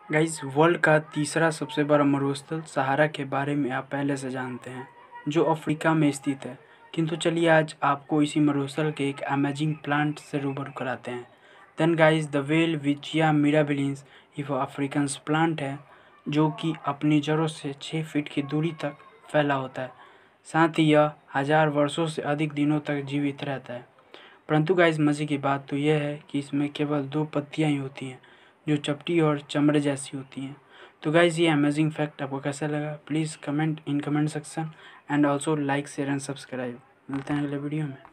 Guys, world का तीसरा सबसे बड़ा मरुस्थल सहारा के बारे में आप पहले से जानते हैं, जो अफ्रीका में स्थित है। किंतु चलिए आज आपको इसी मरुस्थल के एक अमेजिंग प्लांट से रूबरू कराते हैं। Then guys, the welwitschia mirabilis ये अफ्रीकन प्लांट है जो कि अपनी जड़ों से 6 फीट की दूरी तक फैला होता है। साथ ही यह 1000 वर्षों से अधिक दिनों तक जीवित रहता है। परंतु गाइस, मज़े की बात तो यह है कि इसमें केवल 2 पत्तियां ही होती हैं जो चपटी और चमड़े जैसी होती हैं। तो गाइस, ये अमेजिंग फैक्ट आपको कैसा लगा? Please comment in comment section and also like share and subscribe. मिलते हैं अगले वीडियो में।